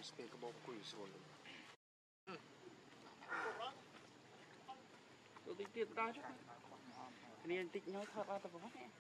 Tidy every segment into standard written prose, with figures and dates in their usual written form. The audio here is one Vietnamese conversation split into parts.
Cái bông quỷ rồi. Tôi tính tiền ra chứ. Nên tích nhau thật ra tập hóa nè.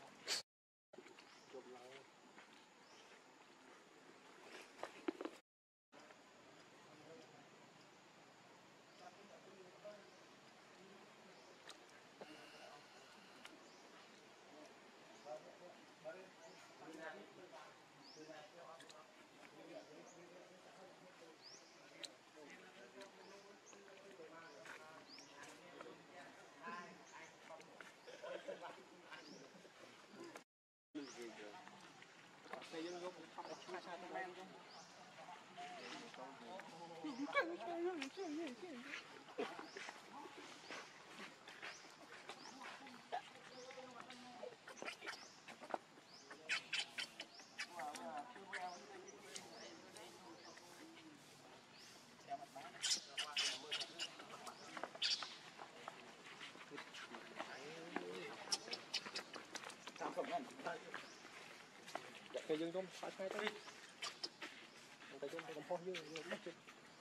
Cái dương trong phải tới cái dương cái phong dương mất chứ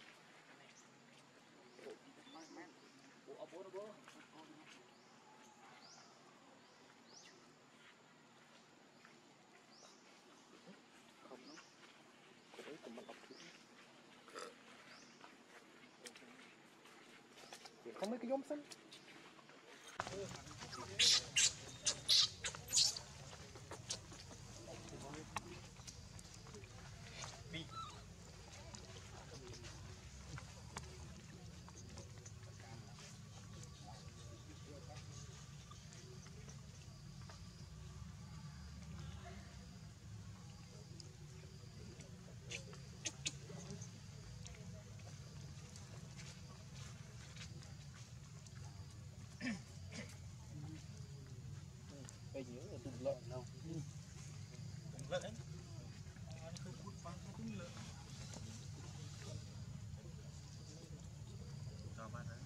không nó cái đấy cũng bắt đọc không mấy cái giống xanh đi bây giờ là đừng lợn đâu đừng lợn đấy ăn không hút băng không lợn cho bạn đấy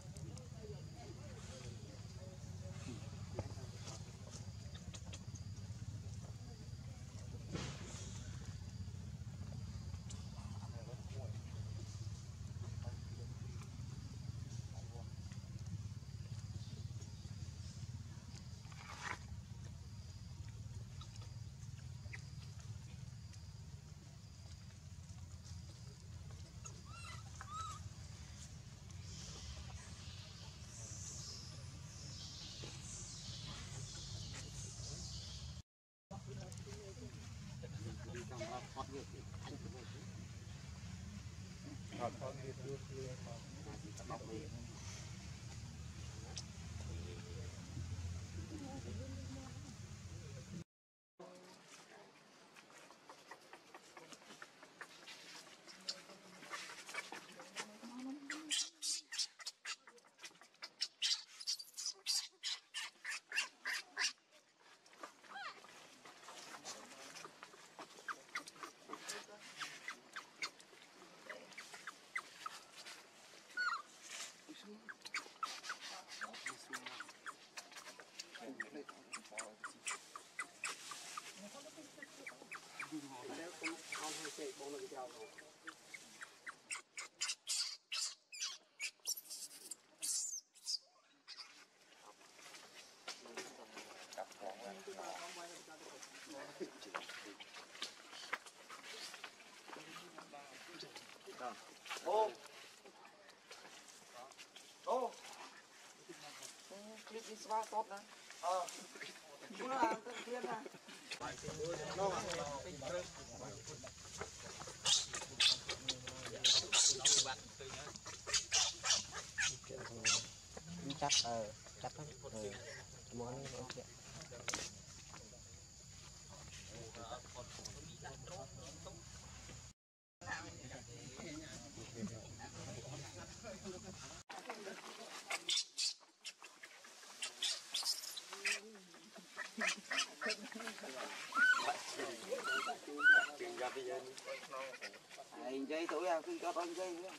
ô ô clip đi spa tốt nè cũng là tự nhiên nè chắc chắc lắm món ok anh dây tuổi à khi có con dây nữa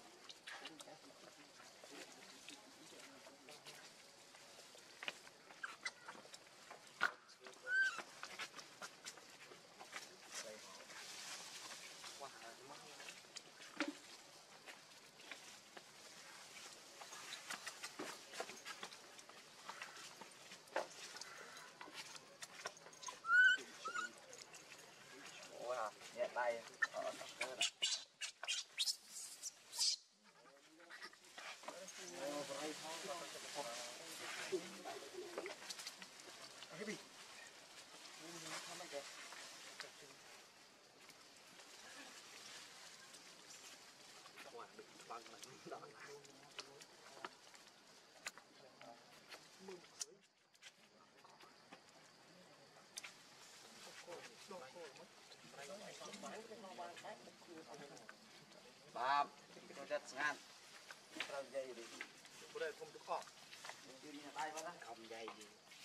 Bab, itu dah sangat. Terlalu jauh đi. Boleh không được khó. Đi đi tay vào đó. Không jauh đi.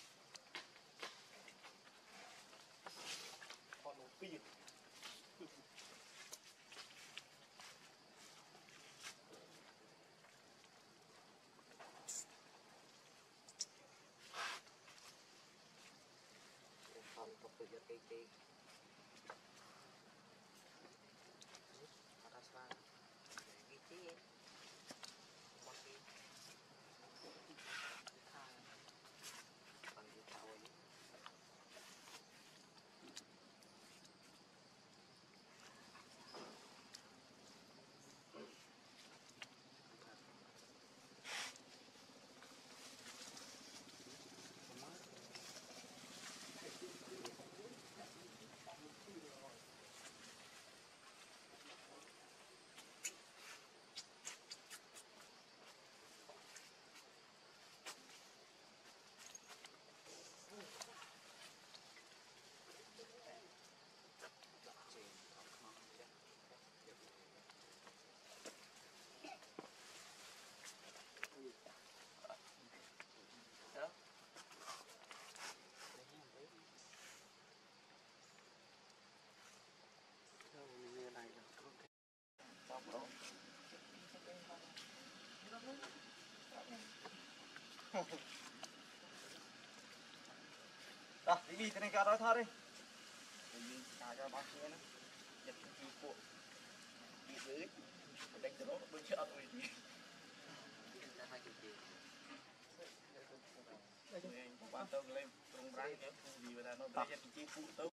Họ nổ pin. Không có tự do cây cây. Ada sana. Gitu ya. Makin. Panggil tahu ini. Dah, ini kena ke arah thar đi. Mình xài cho bác kia nó. Giật cái cuộn. Đi dưới. Đánh cho nó bơi chợ rồi. Anh quan tâm lên trong răng nhé. Vì vậy là nó để cho cái cuộn tới.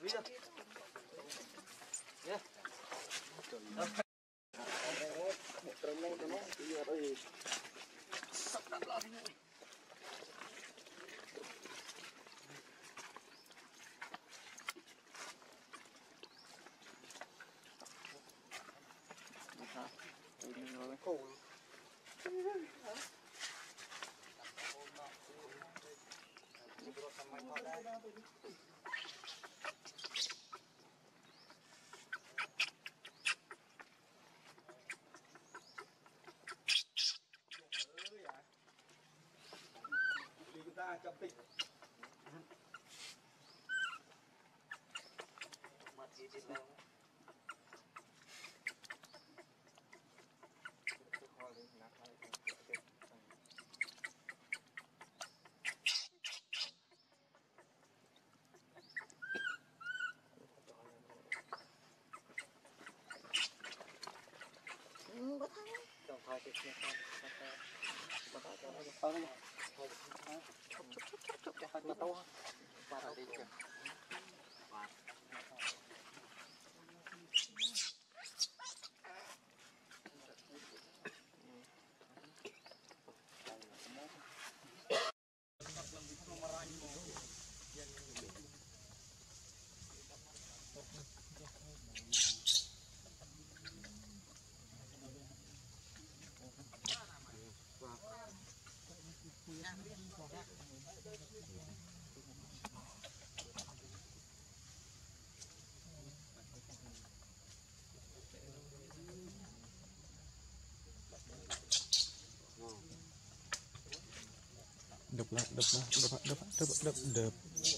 đập lại đập lại đập lại đập đập đập đập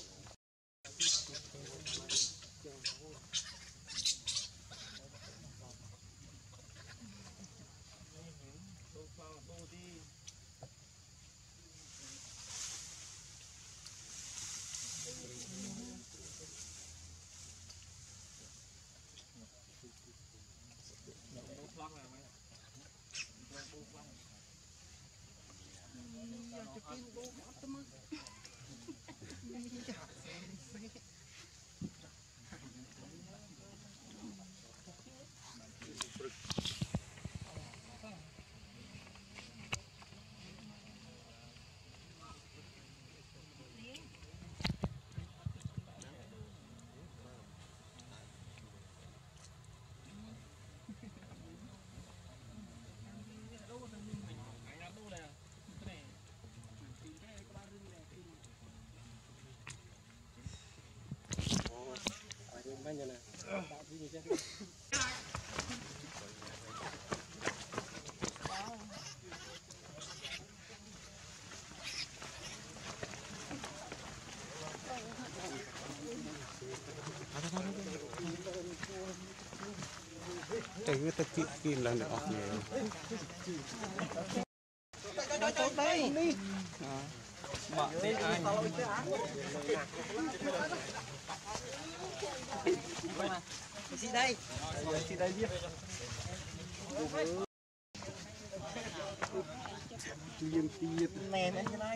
cái ta kim là được nhiều đây mở đi ai gì đây gì đây đi tiêm tiết nè nè cái này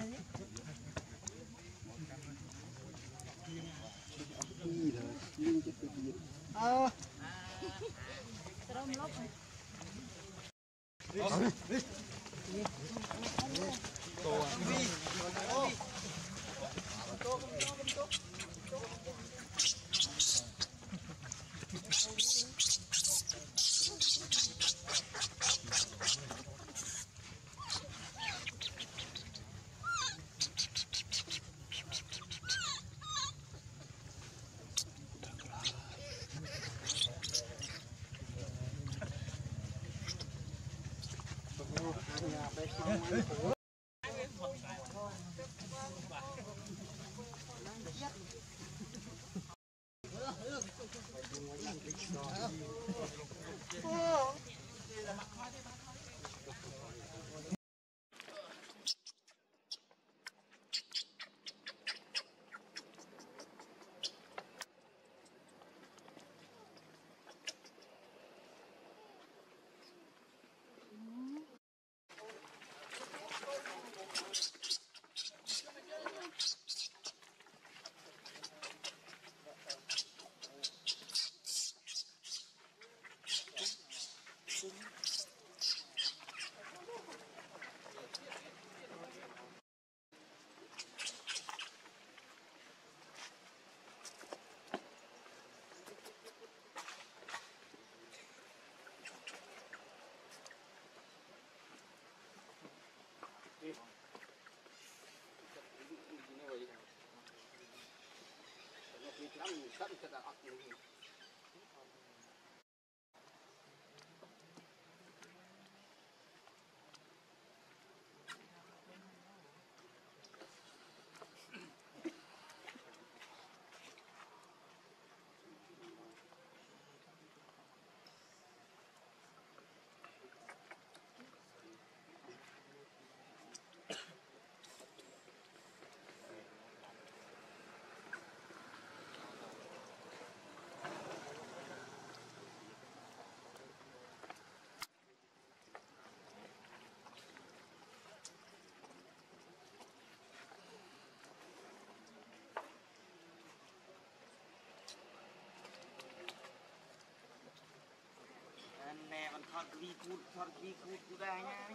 nè còn thọt vi cút cút ra nha.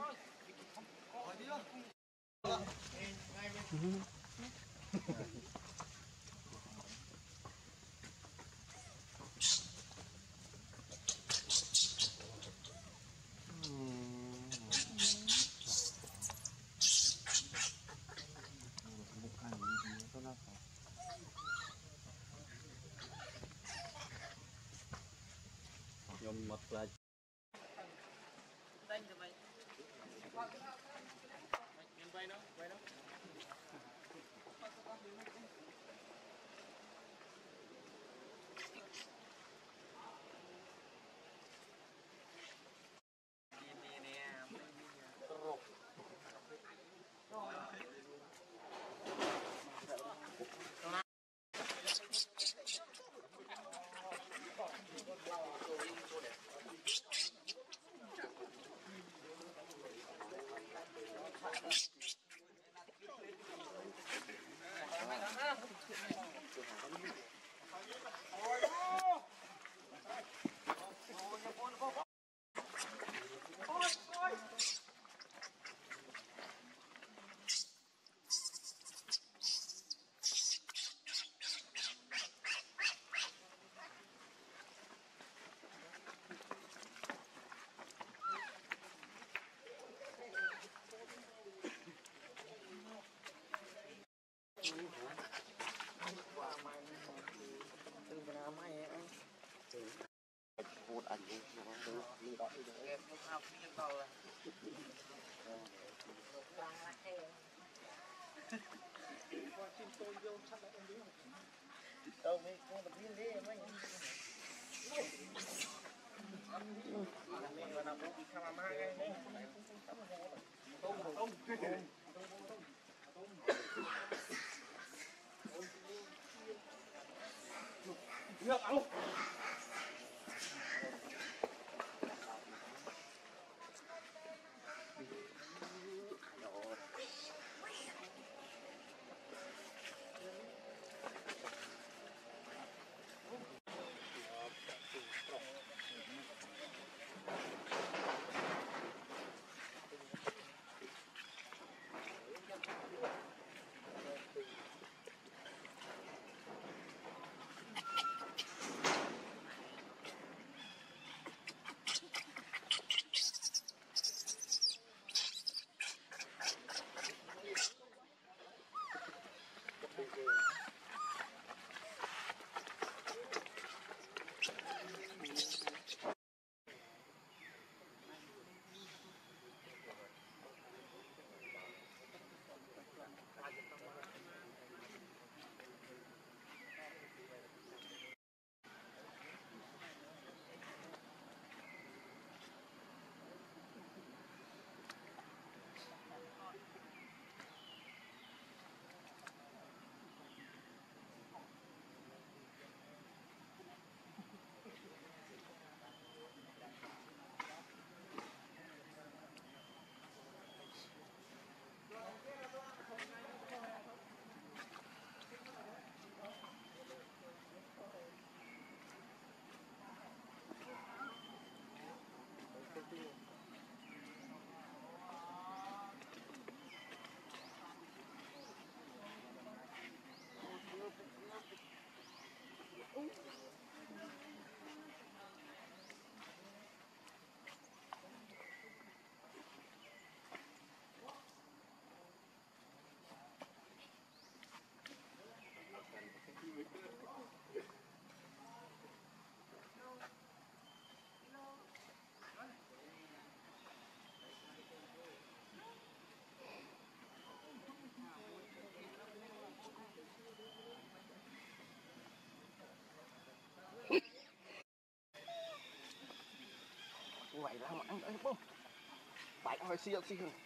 Nhom mất lại. Đánh cho mày. Mày quay nó, quay nó. Một ảnh đi đó đi đó. Em không học như cầu là. Đâu mấy con tập viên đấy mấy. Mình làm bố bị tham ma ngay đấy. Không. Được ăn luôn. vậy là ăn đấy bông bạch hơi siêu xì hơn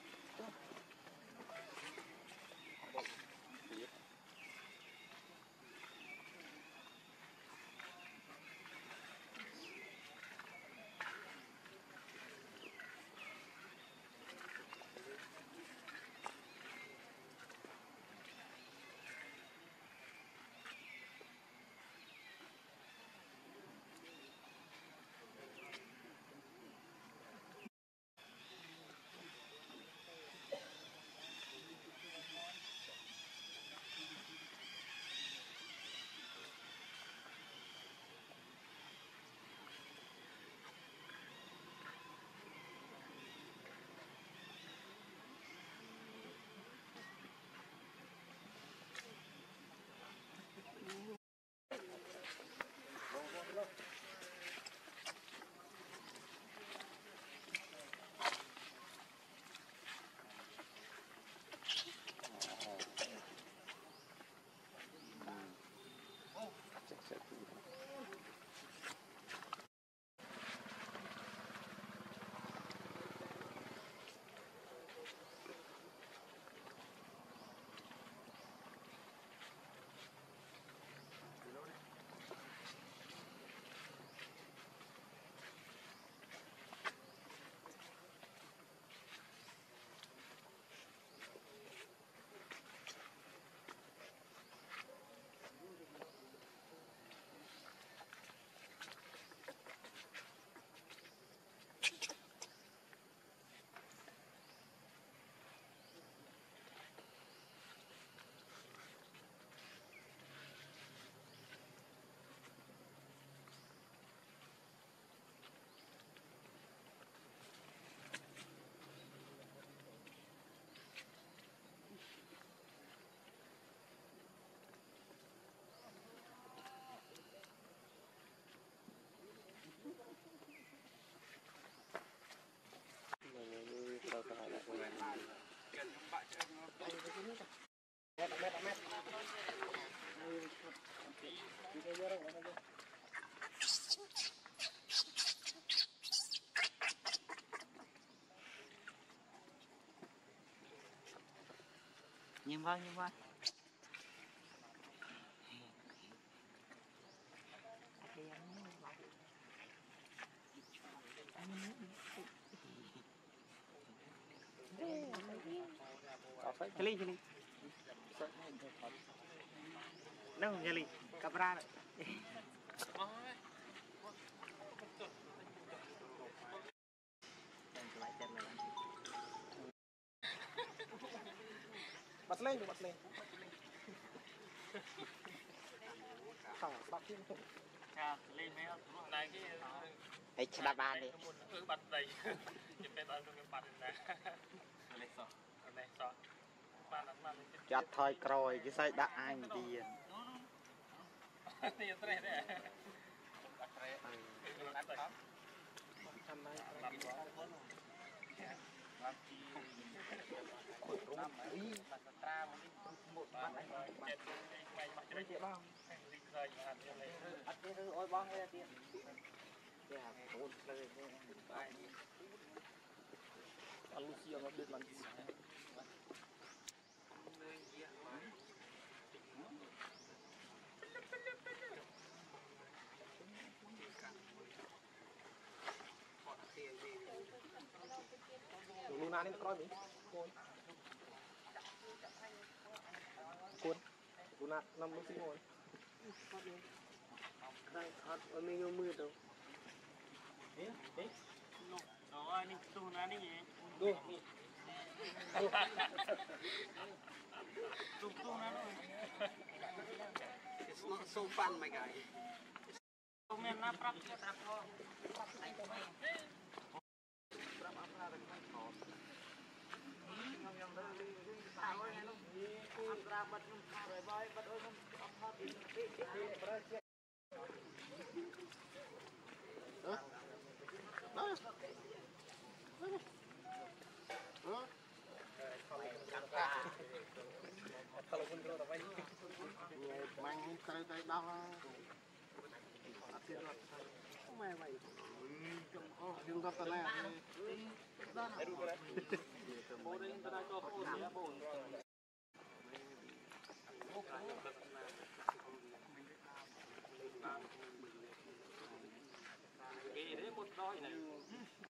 Nhìn vào Chali đâu Chali camera này bật lên không bật lên lên mấy ông này cái ấy chả bàn đi bật đầy chụp cái tao trong cái bật này này sao chặt thôi rồi cái say đã anh đi tiền tre đấy ôi bong đây là tiền Lucia nó biết làm gì Luna nên coi mình cuốn Luna năm lúc sinh ngồi đang thật ở mình mưa đâu rồi đi tu nó đi gì tu nó rồi it's not so fun my guy men na prap thôi kalau pun kalau apa ini main kali kali dah lah akhir lah Đừng gặp tận này. Để đủ cái này. Bố đây tận này cho cô sẽ bố. Cái đấy một đôi này.